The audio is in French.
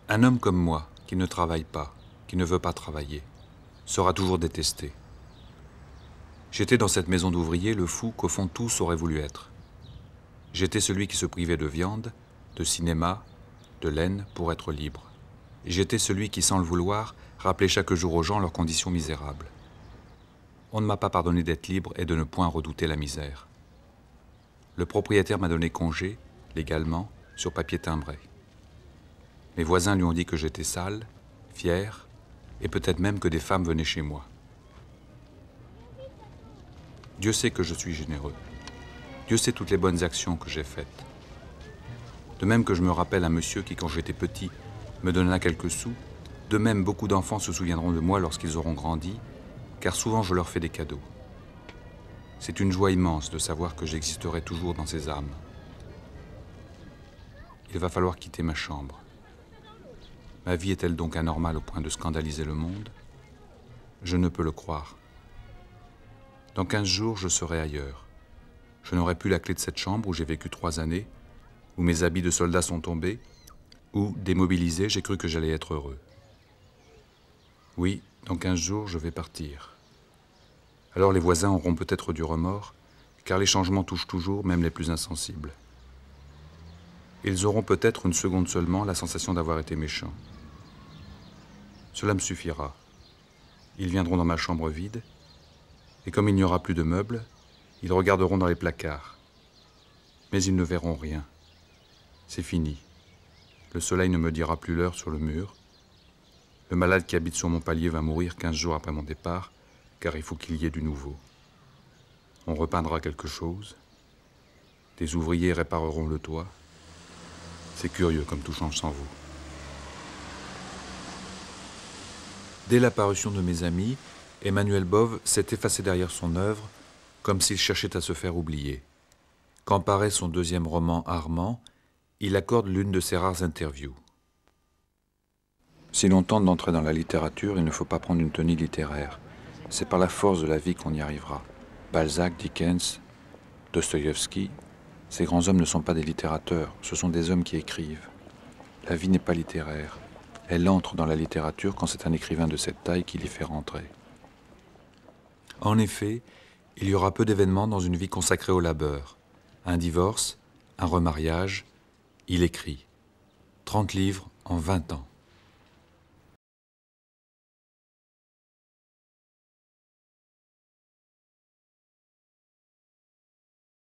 Un homme comme moi, qui ne travaille pas, qui ne veut pas travailler, sera toujours détesté. J'étais dans cette maison d'ouvriers le fou qu'au fond tous auraient voulu être. J'étais celui qui se privait de viande, de cinéma, de laine pour être libre. Et j'étais celui qui, sans le vouloir, rappelait chaque jour aux gens leurs conditions misérables. On ne m'a pas pardonné d'être libre et de ne point redouter la misère. Le propriétaire m'a donné congé, légalement, sur papier timbré. Mes voisins lui ont dit que j'étais sale, fier, et peut-être même que des femmes venaient chez moi. Dieu sait que je suis généreux. Dieu sait toutes les bonnes actions que j'ai faites. De même que je me rappelle un monsieur qui, quand j'étais petit, me donna quelques sous, de même beaucoup d'enfants se souviendront de moi lorsqu'ils auront grandi, car souvent je leur fais des cadeaux. C'est une joie immense de savoir que j'existerai toujours dans ces âmes. Il va falloir quitter ma chambre. Ma vie est-elle donc anormale au point de scandaliser le monde? Je ne peux le croire. Dans 15 jours, je serai ailleurs. Je n'aurai plus la clé de cette chambre où j'ai vécu 3 années, où mes habits de soldat sont tombés, où, démobilisé, j'ai cru que j'allais être heureux. Oui, dans 15 jours, je vais partir. Alors les voisins auront peut-être du remords, car les changements touchent toujours, même les plus insensibles. Ils auront peut-être une seconde seulement la sensation d'avoir été méchants. Cela me suffira. Ils viendront dans ma chambre vide, et comme il n'y aura plus de meubles, ils regarderont dans les placards. Mais ils ne verront rien. C'est fini. Le soleil ne me dira plus l'heure sur le mur. Le malade qui habite sur mon palier va mourir 15 jours après mon départ, car il faut qu'il y ait du nouveau. On repeindra quelque chose. Des ouvriers répareront le toit. C'est curieux comme tout change sans vous. Dès l'apparition de mes amis, Emmanuel Bove s'est effacé derrière son œuvre, comme s'il cherchait à se faire oublier. Quand paraît son deuxième roman Armand, il accorde l'une de ses rares interviews. Si l'on tente d'entrer dans la littérature, il ne faut pas prendre une tenue littéraire. C'est par la force de la vie qu'on y arrivera. Balzac, Dickens, Dostoïevski, ces grands hommes ne sont pas des littérateurs, ce sont des hommes qui écrivent. La vie n'est pas littéraire. Elle entre dans la littérature quand c'est un écrivain de cette taille qui l'y fait rentrer. En effet, il y aura peu d'événements dans une vie consacrée au labeur. Un divorce, un remariage, il écrit. 30 livres en 20 ans.